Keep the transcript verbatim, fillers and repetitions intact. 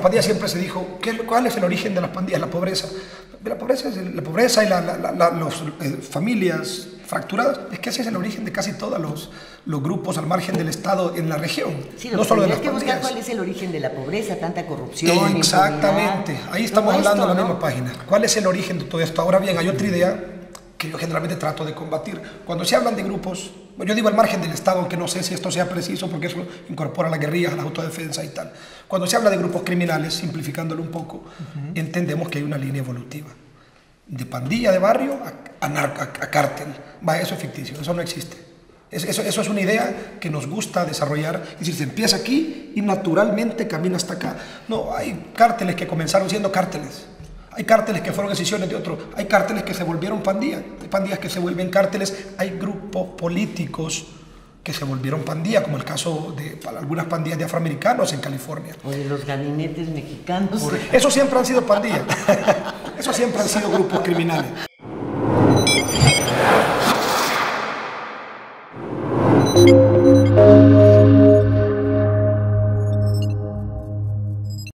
pandillas siempre se dijo, ¿qué, ¿cuál es el origen de las pandillas? La pobreza. La pobreza, es el, la pobreza y las la, la, la, eh, familias fracturadas, es que ese es el origen de casi todos los, los grupos al margen del Estado en la región. Sí, no solo de las hay que pandillas. buscar cuál es el origen de la pobreza, tanta corrupción. Exactamente, ahí estamos todo hablando esto, en la ¿no? misma página. ¿Cuál es el origen de todo esto? Ahora bien, hay otra idea que yo generalmente trato de combatir. Cuando se hablan de grupos, yo digo al margen del Estado, aunque no sé si esto sea preciso porque eso incorpora a las guerrillas, a la autodefensa y tal. Cuando se habla de grupos criminales, simplificándolo un poco, uh-huh. entendemos que hay una línea evolutiva. De pandilla de barrio a, a, a, a cártel. Va, eso es ficticio, eso no existe. Es, eso, eso es una idea que nos gusta desarrollar. Es decir, se empieza aquí y naturalmente camina hasta acá. No, hay cárteles que comenzaron siendo cárteles. Hay cárteles que fueron decisiones de otros. Hay cárteles que se volvieron pandillas. Hay pandillas que se vuelven cárteles. Hay grupos políticos que se volvieron pandillas, como el caso de algunas pandillas de afroamericanos en California. O de los gabinetes mexicanos. Eso siempre han sido pandillas. Eso siempre han sido grupos criminales.